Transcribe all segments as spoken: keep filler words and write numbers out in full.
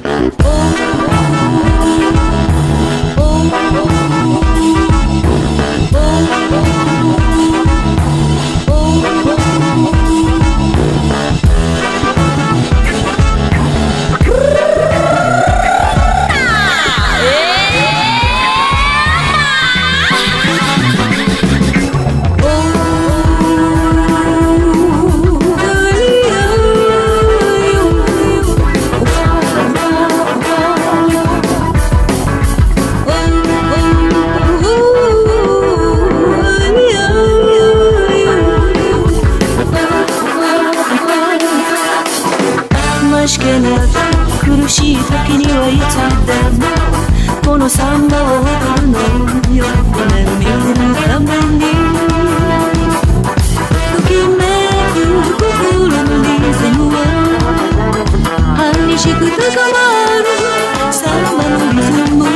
しけな苦しい時にはいつでもこのサンバを踊るのよ。夢見るためにときめく心のリズムは激しく高まるサンバのリズム。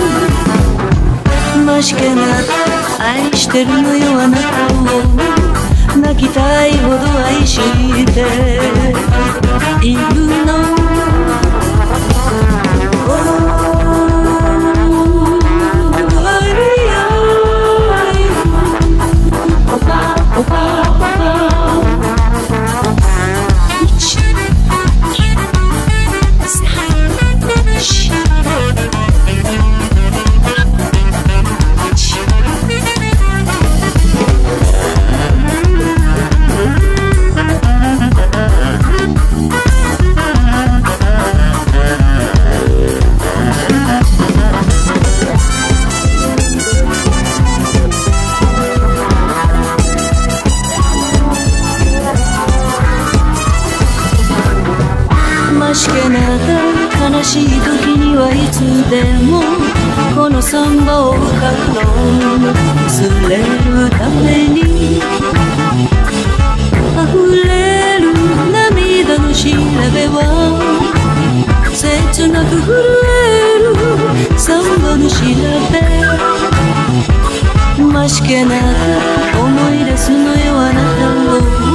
ましけな愛してるのよあなたを泣きたいほど愛しているの。しけな悲しい時にはいつでもこのサンバを歌うの。忘れるために溢れる涙の調べは切なく震えるサンバの調べ。ましけな思い出すのよあなたを